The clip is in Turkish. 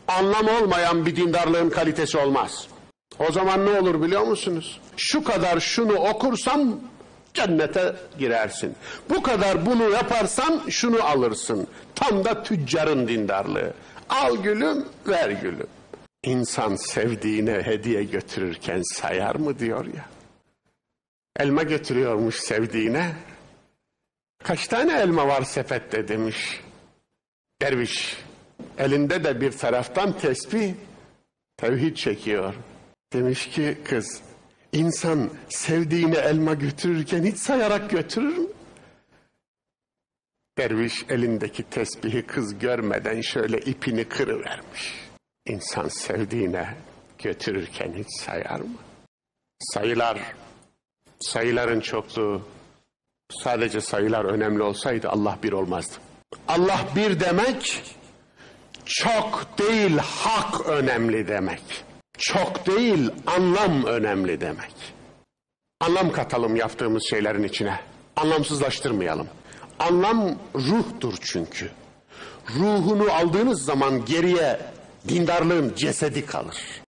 Anlam olmayan bir dindarlığın kalitesi olmaz. O zaman ne olur biliyor musunuz? Şu kadar şunu okursam cennete girersin. Bu kadar bunu yaparsan şunu alırsın. Tam da tüccarın dindarlığı. Al gülüm, ver gülüm. İnsan sevdiğine hediye götürürken sayar mı diyor ya. Elma götürüyormuş sevdiğine. Kaç tane elma var sepette demiş. Derviş elinde de bir taraftan tesbih, tevhid çekiyor. Demiş ki kız, insan sevdiğine elma götürürken hiç sayarak götürür mü? Derviş elindeki tesbihi kız görmeden şöyle ipini kırıvermiş. İnsan sevdiğine götürürken hiç sayar mı? Sayılar, sayıların çokluğu, sadece sayılar önemli olsaydı Allah bir olmazdı. Allah bir demek, çok değil hak önemli demek. Çok değil anlam önemli demek. Anlam katalım yaptığımız şeylerin içine. Anlamsızlaştırmayalım. Anlam ruhtur çünkü. Ruhunu aldığınız zaman geriye dindarlığın cesedi kalır.